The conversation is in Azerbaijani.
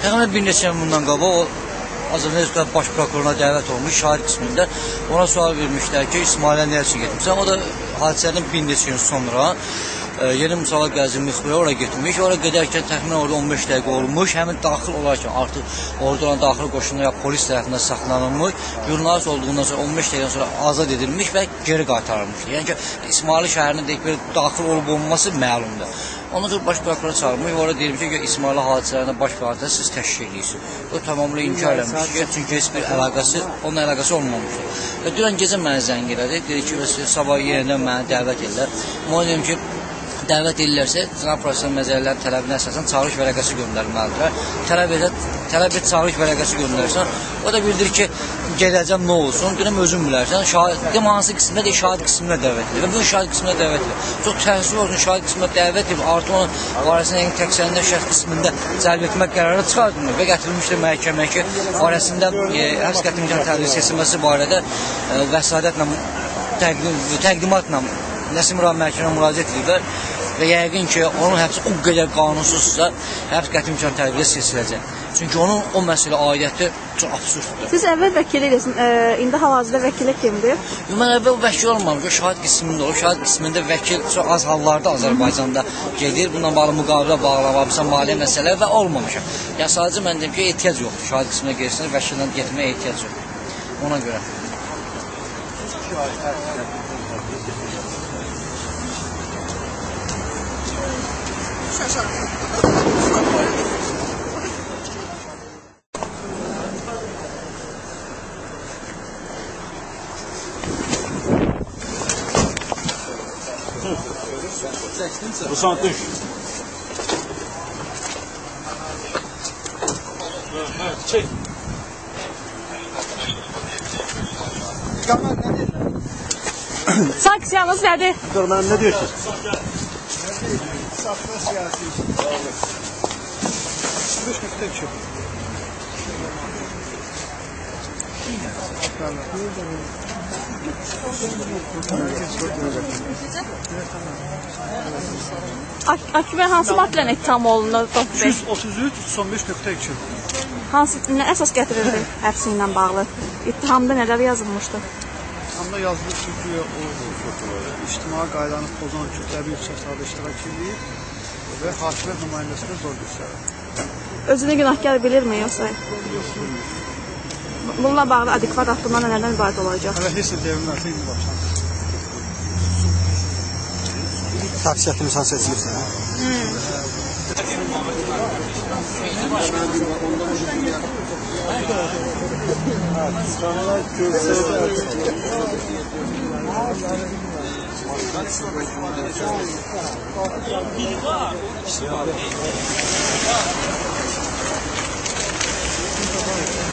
Təxminən bir neçə il bundan qabaq o Azərbaycan Respublikası Baş Prokuroruna dəvət olmuş şahid qismində. Ona sual vermişlər ki, İsmailə nə üçün getmişsən? O da hadisədən bir neçə gün sonra Yeni Musala Qəzi müxbirə oraya getmiş. Oraya gedərkən təxminən orada 15 dəqiqə olmuş. Həmin daxil olarkən artıq orada olan daxil qoşunlar ya polis tərəfindən saxlanılmış. Jurnalist olduğundan sonra 15 dəqiqədən sonra azad edilmiş və geri qaytarılmışdır. Yəni ki, İsmail şəhərinin deyək belə daxil olub olması məlumdur. Ondan sonra baş prokuror çağırmış, orada deyilmiş ki, İsmail hadisələrində baş prokuror siz təşkil edirsiniz. O tamamilə inkar eləmiş ki, çünki heç bir əlaqəsi, onun əlaqəsi olmamışdır. Və dünən gecə mənə zəng elədi, dedi ki, sabah yenidən mənə dəvət edirlər. Ona dedim ki, dəvət edirlərsə, Cənab Profesor Məzərlərin tələbinə əsasən çağırış vərəqəsi göndərilməlidir. Tələb et çağırış vərəqəsi göndərsən, o da bildir ki, gedəcəm nə olsun, deyirəm özün bilərsən, şahid hansı qismində deyil, şahid qismində dəvət edir. Və bu şahid qismində dəvət edir. Çox təəssüf olsun, şahid qismində dəvət edib, artıq onun varisinin təqsirində şəxs qismində cəlb etmək qərarı çıxardılır və gətirilmişdir məhkəməyə ki, varisində həbs qəti imkan tədris seçilməsi barədə vəsadətlə, təqdimatla Nəsim Rav məhkəməyə müraciət edirlər və yəqin ki, onun həbsi o qədər qanunsuzsa, həbs qəti imkan tədbirə seçiləcək. Çünki onun o məsələ aidiyyəti çox absurddur. Siz əvvəl vəkil edirsiniz, indi hal-hazırda vəkili kimdir? Mən əvvəl vəkil olmamışam, şahid qismində olur. Şahid qismində vəkil çox az hallarda Azərbaycanda gedir. Bununla bağlı müqavilə bağlamamısan, maliyyə məsələləri və olmamışam. Yəni sadəcə mən deyim ki, ehtiyac yoxdur. Şahid qisminə gedirsiniz, vəkillə getməyə ehtiyac yoxdur. Ona görə. Rusan düş. Çek. Sanksiyanız nədir? Görməm nə diyorsunuz? Satma siyasi. Akibə hansı maddilə ittiham olunur? 333.2. Hansı nə əsas gətirirdi həbsi ilə bağlı? İttihamda nələr yazılmışdı? İttihamda yazılır çünki o ictimai qaydanı pozan kütləvi ixtisaslarda iştirak edir və hakimiyyət nümayəndəsinə zor göstərir. Özünü günahkar bilirmi yoxsa? Bununla bağlı adekvat addımlar nələrdən ibarət olacaq? Hələ heç nə deyə bilmərsə indi başlanır. Şəxsiyyətli insan seçilirsə. Var.